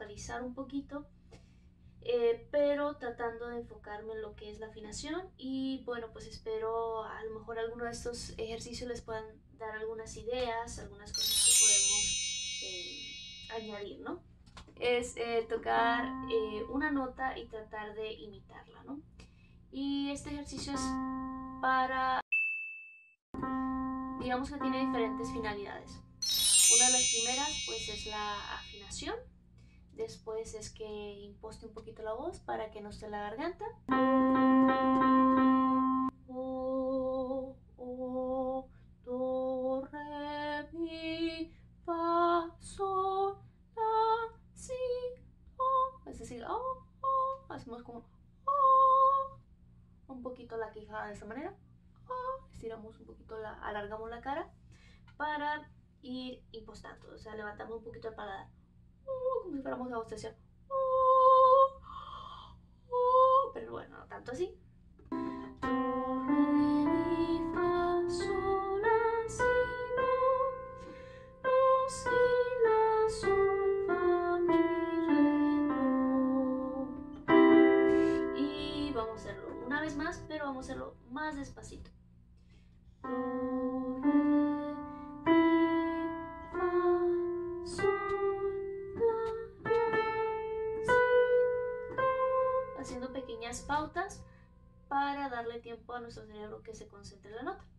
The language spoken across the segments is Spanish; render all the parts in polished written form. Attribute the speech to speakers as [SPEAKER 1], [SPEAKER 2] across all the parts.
[SPEAKER 1] vocalizar un poquito, pero tratando de enfocarme en lo que es la afinación. Y bueno, pues espero a lo mejor alguno de estos ejercicios les puedan dar algunas ideas, algunas cosas que podemos añadir, ¿no? Es tocar una nota y tratar de imitarla, ¿no? Y este ejercicio es para, digamos que tiene diferentes finalidades. Una de las primeras pues es la afinación. Después es que imposte un poquito la voz para que no esté la garganta. O, do, re, mi, fa, sol, la, si, do. Es decir, hacemos como un poquito la quijada de esta manera. Estiramos un poquito, alargamos la cara para ir impostando. O sea, levantamos un poquito el paladar. Como si fuéramos a bostezar. Pero bueno, no tanto así. Do, re, mi, fa, sol, la, si, do. Do, si, la, sol, fa, mi, re, do. Y vamos a hacerlo una vez más, pero vamos a hacerlo más despacito. Do, re, mi, fa, sol, la, si, do. Haciendo pequeñas pautas para darle tiempo a nuestro cerebro que se concentre en la nota.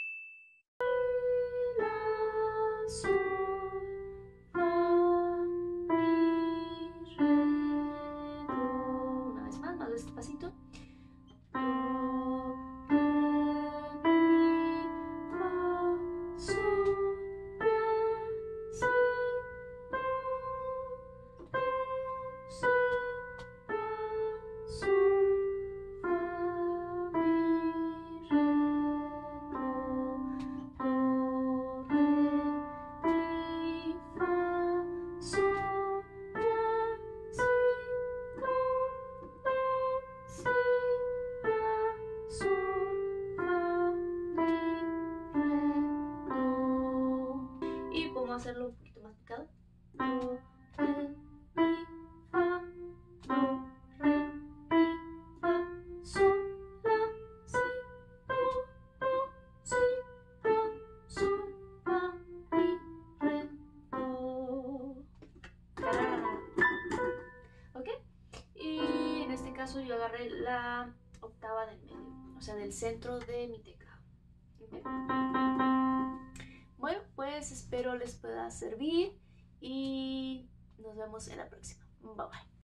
[SPEAKER 1] La, sol, fa, mi, re, do. Una vez más despacito. Do, re, mi, fa, sol, la, si, do. Do, si, la, sol, fa, mi, re, do. Do, re, mi, fa, sol, la, si, do. Do, si, la, sol, fa, mi, re, do. Y podemos hacerlo un poquito más picado. Do, re, mi, fa, do, re, mi, fa, sol, la, si, do. Do, si, la, sol, fa, mi, re, do. ¿Ok? Y en este caso yo agarré la octava del medio, o sea, del centro de mi teclado. ¿Okay? Bueno, pues espero les pueda servir y nos vemos en la próxima. Bye bye.